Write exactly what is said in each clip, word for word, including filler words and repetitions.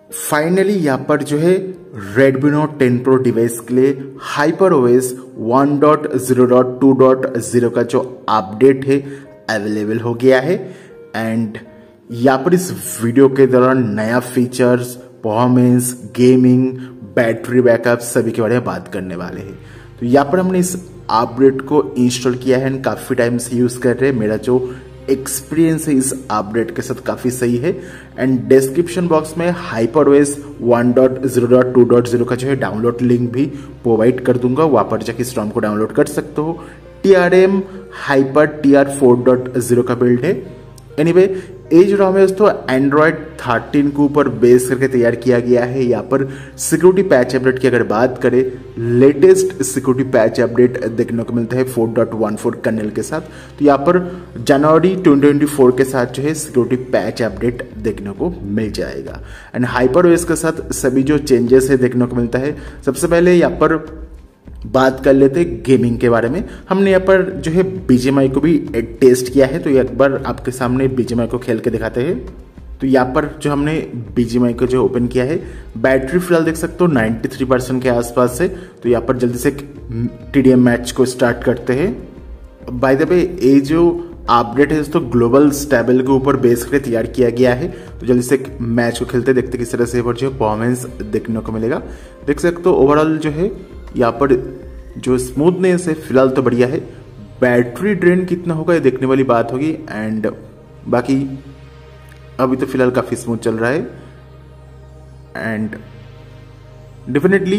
Finally यहाँ पर जो है Redmi Note ten Pro device के लिए HyperOS one point zero point two point zero का जो अपडेट है अवेलेबल हो गया है। एंड यहाँ पर इस वीडियो के दौरान नया features, performance, gaming, battery backup सभी के बारे में बात करने वाले हैं। तो यहाँ पर हमने इस अपडेट को इंस्टॉल किया है एंड काफ़ी टाइम से यूज़ कर रहे हैं। मेरा जो एक्सपीरियंस है इस अपडेट के साथ काफ़ी सही है। एंड डिस्क्रिप्शन बॉक्स में HyperOS one point zero point two point zero का जो है डाउनलोड लिंक भी प्रोवाइड कर दूंगा, वहाँ पर जाके इस रॉम को डाउनलोड कर सकते हो। T R M hyper T R four point zero का बिल्ड है। एनीवे ये जो रॉम है तो एंड्रॉयड थर्टीन के ऊपर बेस करके तैयार किया गया है। यहाँ पर सिक्योरिटी पैच अपडेट की अगर बात करें, लेटेस्ट सिक्योरिटी पैच अपडेट देखने को मिलता है four point one four kernel के साथ। तो यहाँ पर जनवरी ट्वेंटी ट्वेंटी फोर के साथ जो है सिक्योरिटी पैच अपडेट देखने को मिल जाएगा। एंड HyperOS के साथ सभी जो चेंजेस है देखने को मिलता है। सबसे पहले यहाँ पर बात कर लेते हैं गेमिंग के बारे में। हमने यहाँ पर जो है बीजीएमआई को भी टेस्ट किया है, तो एक बार आपके सामने बीजीएमआई को खेल के दिखाते हैं। तो यहाँ पर जो हमने बीजीएमआई को जो ओपन किया है, बैटरी फिलहाल देख सकते हो नाइन्टी थ्री परसेंट के आसपास है। तो यहाँ पर जल्दी से टीडीएम मैच को स्टार्ट करते हैं। बाय द वे ये जो अपडेट है तो ग्लोबल स्टेबल के ऊपर बेस करके तैयार किया गया है। तो जल्दी से मैच को खेलते देखते किस तरह से जो परफॉर्मेंस देखने को मिलेगा। देख सकते हो ओवरऑल जो है यहाँ पर जो स्मूथनेस है फिलहाल तो बढ़िया है। बैटरी ड्रेन कितना होगा ये देखने वाली बात होगी। एंड बाकी अभी तो फिलहाल काफी स्मूथ चल रहा है। एंड डेफिनेटली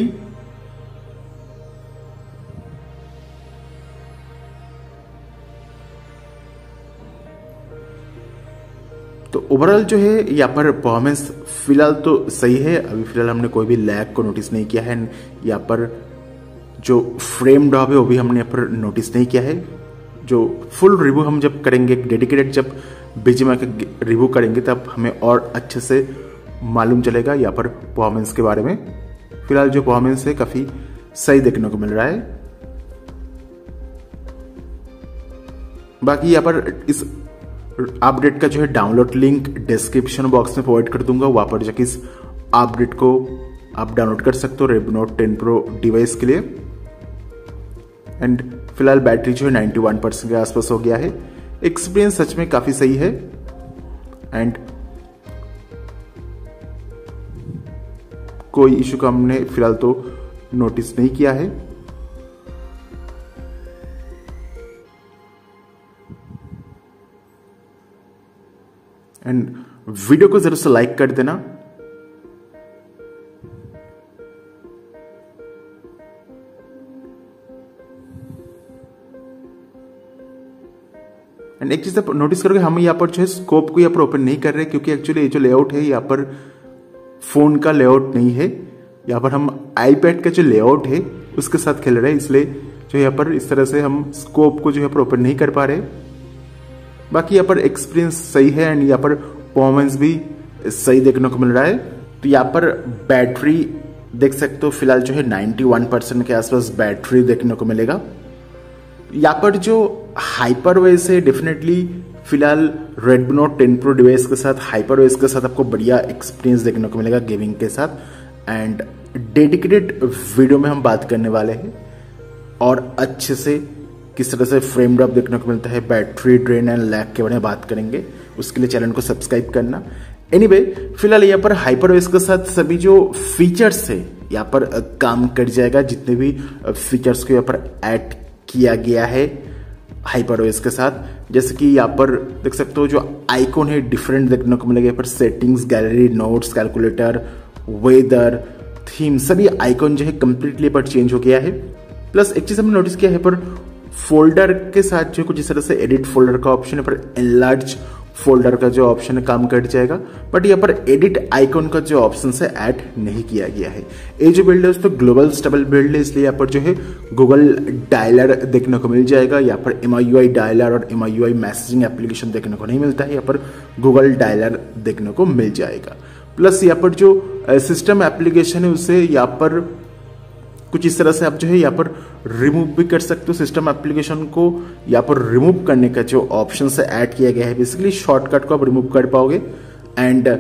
तो ओवरऑल जो है यहाँ पर परफॉर्मेंस फिलहाल तो सही है। अभी फिलहाल हमने कोई भी लैग को नोटिस नहीं किया है। यहाँ पर जो फ्रेम ड्रॉप है वो भी हमने यहाँ पर नोटिस नहीं किया है। जो फुल रिव्यू हम जब करेंगे, डेडिकेटेड जब बीजीएमआई का रिव्यू करेंगे, तब हमें और अच्छे से मालूम चलेगा यहाँ पर परफॉर्मेंस के बारे में। फिलहाल जो परफॉर्मेंस है काफ़ी सही देखने को मिल रहा है। बाकी यहाँ पर इस अपडेट का जो है डाउनलोड लिंक डिस्क्रिप्शन बॉक्स में प्रोवाइड कर दूंगा, वहाँ पर जाके इस अपडेट को आप डाउनलोड कर सकते हो Redmi Note ten Pro device के लिए। एंड फिलहाल बैटरी जो है नाइन्टी वन परसेंट के आसपास हो गया है। एक्सपीरियंस सच में काफी सही है। एंड कोई इशू का हमने फिलहाल तो नोटिस नहीं किया है। एंड वीडियो को जरूर से लाइक कर देना। एंड एक चीज आप नोटिस करोगे, हम यहाँ पर जो है स्कोप को यहाँ पर ओपन नहीं कर रहे, क्योंकि एक्चुअली ये जो लेआउट है यहाँ पर फोन का लेआउट नहीं है। यहाँ पर हम आईपैड का जो लेआउट है उसके साथ खेल रहे हैं, इसलिए जो यहाँ पर इस तरह से हम स्कोप को जो यहाँ पर ओपन नहीं कर पा रहे। बाकी यहाँ पर एक्सपीरियंस सही है एंड यहाँ पर परफॉर्मेंस भी सही देखने को मिल रहा है। तो यहाँ पर बैटरी देख सकते हो फिलहाल जो है नाइन्टी वन परसेंट के आसपास बैटरी देखने को मिलेगा। यहाँ पर जो HyperOS है डेफिनेटली फिलहाल Redmi Note ten Pro device के साथ HyperOS के साथ आपको बढ़िया एक्सपीरियंस देखने को मिलेगा गेमिंग के साथ। एंड डेडिकेटेड वीडियो में हम बात करने वाले हैं और अच्छे से किस तरह से फ्रेम ड्रॉप देखने को मिलता है, बैटरी ड्रेन एंड लैग के बारे में बात करेंगे। उसके लिए चैनल को सब्सक्राइब करना। एनीवे फिलहाल यहाँ पर HyperOS के साथ सभी जो फीचर्स है यहाँ पर काम कर जाएगा। जितने भी फीचर्स को यहाँ पर ऐड किया गया है HyperOS के साथ, जैसे कि यहाँ पर देख सकते हो जो आइकॉन है डिफरेंट देखने को मिलेगा। यहाँ पर settings, gallery, notes, calculator, weather, theme सभी आइकॉन जो है कंप्लीटली पर चेंज हो गया है। प्लस एक चीज हमने नोटिस किया है पर फोल्डर के साथ जो कुछ इस तरह से एडिट फोल्डर का ऑप्शन है, पर एनलार्ज फोल्डर का जो ऑप्शन है काम कर जाएगा। बट यहाँ पर एडिट आइकॉन का जो ऑप्शन है ऐड नहीं किया गया है। ये जो बिल्ड है तो ग्लोबल स्टेबल बिल्ड है, इसलिए यहाँ पर जो है गूगल डायलर देखने को मिल जाएगा। यहाँ पर M I U I dialer और M I U I messaging application देखने को नहीं मिलता है, यहाँ पर गूगल डायलर देखने को मिल जाएगा। प्लस यहाँ पर जो सिस्टम एप्लीकेशन है उसे यहाँ पर कुछ इस तरह से आप जो है यहाँ पर रिमूव भी कर सकते हो। सिस्टम एप्लीकेशन को यहाँ पर रिमूव करने का जो ऑप्शन से ऐड किया गया है, बेसिकली शॉर्टकट को आप रिमूव कर पाओगे। एंड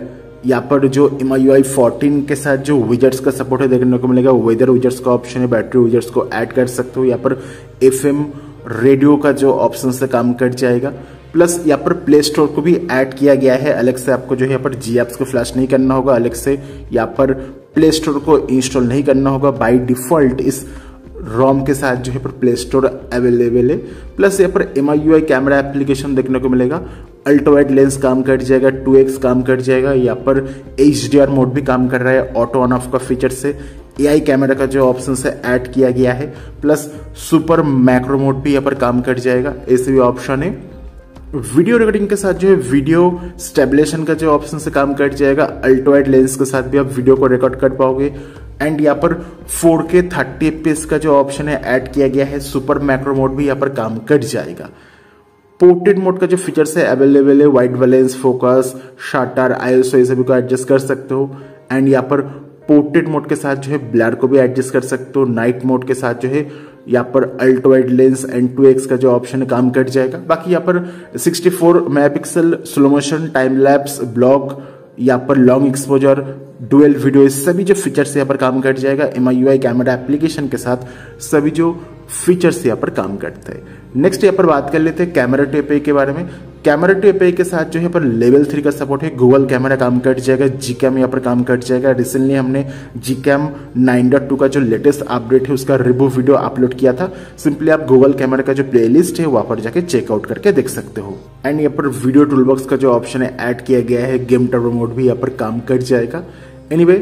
यहाँ पर जो M I U I fourteen के साथ जो विजेट्स का सपोर्ट है देखने को मिलेगा, वेदर विजेट्स का ऑप्शन है, बैटरी विजेट्स को ऐड कर सकते हो। यहाँ पर एफ एम रेडियो का जो ऑप्शन से काम कर जाएगा। प्लस यहाँ पर प्ले स्टोर को भी ऐड किया गया है, अलग से आपको जो है यहाँ पर जी एप्स को फ्लैश नहीं करना होगा, अलग से यहाँ पर प्ले स्टोर को इंस्टॉल नहीं करना होगा। बाय डिफॉल्ट इस रोम के साथ जो है पर प्ले स्टोर अवेलेबल है। प्लस यहाँ पर M I U I camera application देखने को मिलेगा, अल्ट्रा वाइड लेंस काम कर जाएगा, टू एक्स काम कर जाएगा, यहाँ पर एच डी आर मोड भी काम कर रहा है, ऑटो ऑन ऑफ का फीचर से ए आई कैमरा का जो ऑप्शन से ऐड किया गया है। प्लस सुपर मैक्रो मोड भी यहाँ पर काम कर जाएगा, ऐसे भी ऑप्शन है। वीडियो रिकॉर्डिंग के साथ जो है वीडियो स्टेबलेशन का जो ऑप्शन से काम कर जाएगा, अल्ट्रा वाइड लेंस के साथ भी आप वीडियो को रिकॉर्ड कर पाओगे। एंड यहाँ पर फोर के थर्टी एफ पी एस का जो ऑप्शन है ऐड किया गया है, सुपर मैक्रो मोड भी यहाँ पर काम कर जाएगा। पोर्ट्रेट मोड का जो फीचर्स है अवेलेबल है, white balance, focus, shutter, ISO ये सभी को एडजस्ट कर सकते हो। एंड यहाँ पर पोर्ट्रेट मोड के साथ जो है ब्लर को भी एडजस्ट कर सकते हो। नाइट मोड के साथ जो है यहाँ पर ultra wide lens and two x का जो ऑप्शन है काम कर जाएगा। बाकी यहाँ पर sixty four megapixel slow motion, time lapse, vlog, यहाँ पर लॉन्ग एक्सपोजर, डुअल वीडियो, सभी जो फीचर्स यहाँ पर काम कर जाएगा। M I U I camera application के साथ सभी जो फीचर्स यहाँ पर काम करते हैं। नेक्स्ट यहाँ पर बात कर लेते हैं कैमरा टू एपीआई के बारे में। कैमरा टू एपीआई के साथ जो है पर लेवल थ्री का सपोर्ट है, गूगल कैमरा काम कर जाएगा, जी कैम यहाँ पर काम कर जाएगा। रिसेंटली हमने G cam nine dot two का जो लेटेस्ट अपडेट है उसका रिव्यू वीडियो अपलोड किया था, सिंपली आप गूगल कैमरा का जो प्लेलिस्ट है वहां पर जाके चेकआउट करके देख सकते हो। एंड यहाँ पर वीडियो टूलबॉक्स का जो ऑप्शन है ऐड किया गया है, गेम टर्बो मोड भी यहाँ पर काम कर जाएगा। एनीवे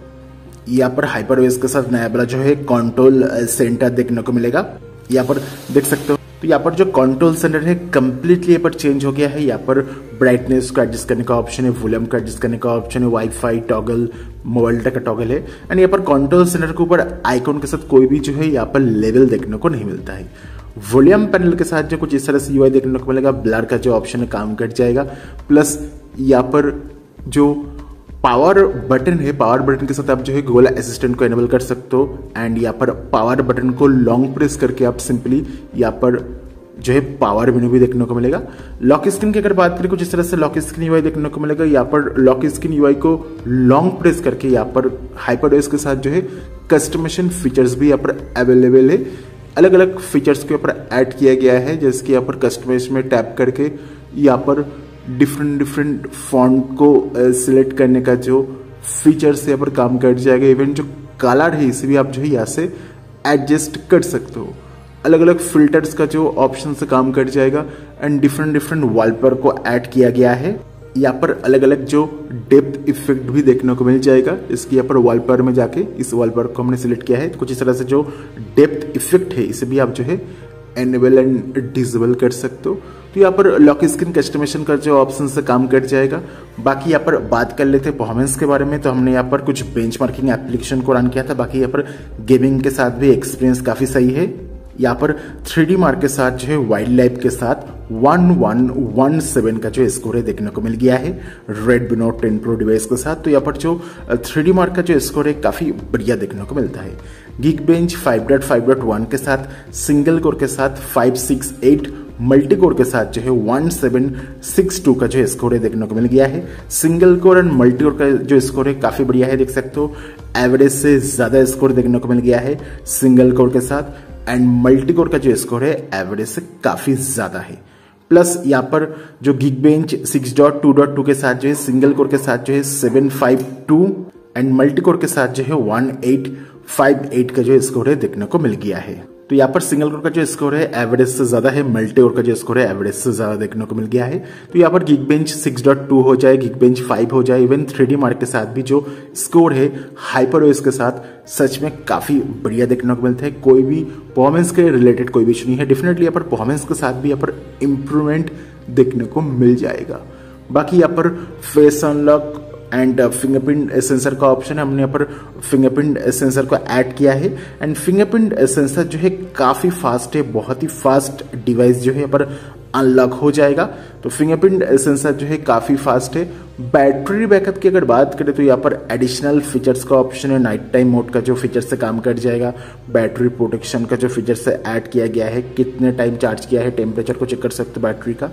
यहाँ पर हाइपरवेज के साथ नया वाला जो है कंट्रोल सेंटर देखने को मिलेगा, यहाँ पर देख सकते हो। तो यहाँ पर जो कंट्रोल सेंटर है कंप्लीटली यहाँ पर चेंज हो गया है। यहाँ पर ब्राइटनेस को एडजस्ट करने का ऑप्शन है, वॉल्यूम का एडजस्ट करने का ऑप्शन है, वाईफाई टॉगल, मोबाइल डाटा का टॉगल है। एंड यहाँ पर कंट्रोल सेंटर के ऊपर आइकॉन के साथ कोई भी जो है यहाँ पर लेवल देखने को नहीं मिलता है। वॉल्यूम पैनल के साथ जो कुछ इस तरह से यूआई देखने को मिलेगा, ब्लर का जो ऑप्शन है काम कर जाएगा। प्लस यहाँ पर जो पावर बटन है, पावर बटन के साथ आप जो है गूगल असिस्टेंट को एनेबल कर सकते हो। एंड यहाँ पर पावर बटन को लॉन्ग प्रेस करके आप सिंपली यहाँ पर जो है पावर मेनू भी देखने को मिलेगा। लॉक स्क्रीन की अगर बात करें कुछ इस तरह से लॉक स्क्रीन यूआई देखने को मिलेगा। यहाँ पर लॉक स्क्रीन यूआई को लॉन्ग प्रेस करके यहाँ पर हाइपरवेज के साथ जो है कस्टमाइजेशन फीचर्स भी यहाँ पर अवेलेबल है। अलग अलग फीचर्स के ऊपर ऐड किया गया है, जैसे कि यहाँ पर कस्टमाइज में टैप करके यहाँ पर डिफरेंट डिफरेंट फॉन्ट को सिलेक्ट करने का जो फीचर्स यहाँ पर काम कर जाएगा। इवन जो कलर है इसे भी आप जो है यहाँ से एडजस्ट कर सकते हो। अलग अलग फिल्टर्स का जो ऑप्शन से काम कर जाएगा। एंड डिफरेंट डिफरेंट वॉलपेपर को ऐड किया गया है। यहाँ पर अलग अलग जो डेप्थ इफेक्ट भी देखने को मिल जाएगा। इसकी यहाँ पर वॉलपेपर में जाके इस वॉलपेपर को हमने सिलेक्ट किया है, कुछ इस तरह से जो डेप्थ इफेक्ट है इसे भी आप जो है एनेबल एंड डिसेबल कर सकते हो। तो यहाँ पर लॉक स्क्रीन कस्टमाइजेशन का जो ऑप्शन से काम कर जाएगा। बाकी यहाँ पर बात कर लेते हैं परफॉर्मेंस के बारे में। तो हमने यहाँ पर कुछ बेंचमार्किंग एप्लीकेशन को रन किया था, बाकी यहाँ पर गेमिंग के साथ भी एक्सपीरियंस काफी सही है। यहाँ पर थ्री डी मार्क के साथ जो है वाइल्ड लाइफ के साथ वन वन वन सेवन का जो स्कोर है देखने को मिल गया है Redmi Note ten Pro device के साथ। तो यहाँ पर जो थ्री डी मार्क का जो स्कोर है काफी बढ़िया देखने को मिलता है। Geekbench five dot five dot one के साथ सिंगल कोर के साथ five six eight, multi core के साथ जो है वन सेवन सिक्स टू का जो स्कोर है देखने को मिल गया है। Single core and multi core का जो स्कोर है काफी बढ़िया है, देख सकते हो। एवरेज से ज्यादा स्कोर देखने को मिल गया है सिंगल कोर के साथ। एंड मल्टी कोर का जो स्कोर है एवरेज से काफी ज्यादा है। प्लस यहाँ पर जो Geekbench six dot two dot two के साथ जो है सिंगल कोर के साथ जो है seven five two and multi core के साथ जो है वन एट फाइव एट का जो स्कोर है देखने को मिल गया है। तो यहाँ पर सिंगल कोर का जो स्कोर है एवरेज से ज्यादा है, मल्टी कोर का जो स्कोर है एवरेज से ज्यादा देखने को मिल गया है। तो यहाँ पर Geekbench सिक्स डॉट टू हो जाए, Geekbench फाइव हो जाए, इवन थ्री डी मार्क के साथ भी जो स्कोर है हाइपरवेज के साथ सच में काफी बढ़िया देखने को मिलता है। कोई भी परफॉर्मेंस के रिलेटेड कोई भी इशू नहीं है। डेफिनेटली यहाँ पर परफॉर्मेंस के साथ भी यहाँ पर इंप्रूवमेंट देखने को मिल जाएगा। बाकी यहाँ पर face unlock and fingerprint sensor का ऑप्शन है, हमने यहाँ पर फिंगरप्रिंट सेंसर को ऐड किया है। एंड फिंगरप्रिंट सेंसर जो है काफी फास्ट है, बहुत ही फास्ट डिवाइस जो है यहाँ पर अनलॉक हो जाएगा। तो फिंगरप्रिंट सेंसर जो है काफी फास्ट है। बैटरी बैकअप की अगर बात करें तो यहाँ पर एडिशनल फीचर्स का ऑप्शन है, नाइट टाइम मोड का जो फीचर से काम कर जाएगा। बैटरी प्रोटेक्शन का जो फीचर से ऐड किया गया है, कितने टाइम चार्ज किया है, टेम्परेचर को चेक कर सकते हो बैटरी का।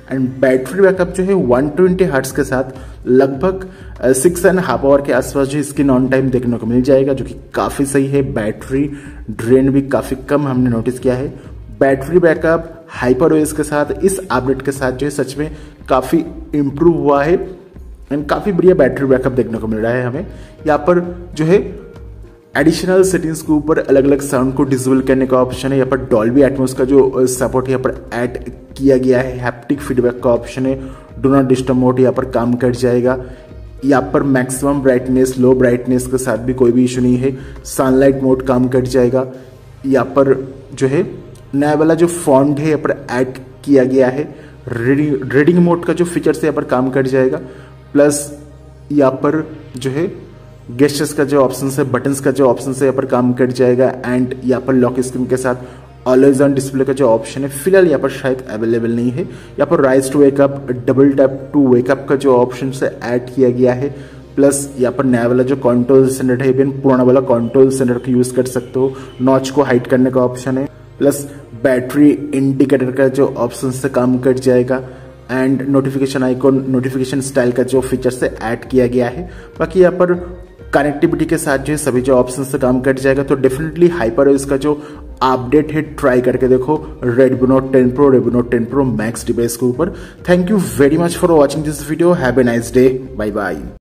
एंड बैटरी बैकअप जो है वन ट्वेंटी हर्ट्ज के साथ लगभग सिक्स एंड हाफ आवर के आसपास जो स्क्रीन ऑन टाइम देखने को मिल जाएगा, जो कि काफ़ी सही है। बैटरी ड्रेन भी काफ़ी कम हमने नोटिस किया है। बैटरी बैकअप हाइपर ओएस के साथ इस अपडेट के साथ जो है सच में काफ़ी इम्प्रूव हुआ है एंड काफ़ी बढ़िया बैटरी बैकअप देखने को मिल रहा है हमें। यहाँ पर जो है एडिशनल सेटिंग्स के ऊपर अलग अलग साउंड को डिसेबल करने का ऑप्शन है। यहाँ पर डॉल्बी एटमॉस का जो सपोर्ट है यहाँ पर ऐड किया गया है। हैप्टिक फीडबैक का ऑप्शन है। डू नॉट डिस्टर्ब मोड यहाँ पर काम कर जाएगा। यहाँ पर मैक्सिमम ब्राइटनेस, लो ब्राइटनेस के साथ भी कोई भी इशू नहीं है। सनलाइट मोड काम कर जाएगा। यहाँ पर जो है नया वाला जो फॉन्ट है यहाँ पर ऐड किया गया है। रीडिंग रीडिंग मोड का जो फीचर्स है यहाँ पर काम कर जाएगा। प्लस यहाँ पर जो है गेस्टर्स का जो ऑप्शन है, बटन्स का जो ऑप्शन है यहाँ पर काम कर जाएगा। एंड यहाँ पर लॉक स्क्रीन के साथ ऑलवेज ऑन डिस्प्ले का जो ऑप्शन है फिलहाल यहाँ पर शायद अवेलेबल नहीं है। यहाँ पर rise to wake up, double tap to wake up का जो ऑप्शन है ऐड किया गया है। प्लस यहाँ पर नया वाला जो कंट्रोल सेंटर है, इवन पुराना वाला कंट्रोल सेंटर का यूज कर सकते हो। नॉच को हाइड करने का ऑप्शन है। प्लस बैटरी इंडिकेटर का जो ऑप्शन से काम कर जाएगा। And notification icon, notification style का जो फीचर से ऐड किया गया है। बाकी यहाँ पर कनेक्टिविटी के साथ जो है सभी जो ऑप्शन से काम कर जाएगा। तो डेफिनेटली हाइपर ओएस का जो अपडेट है ट्राई करके देखो Redmi Note ten Pro, Redmi Note ten Pro Max device के ऊपर। Thank you very much for watching this video. Have a nice day. Bye bye.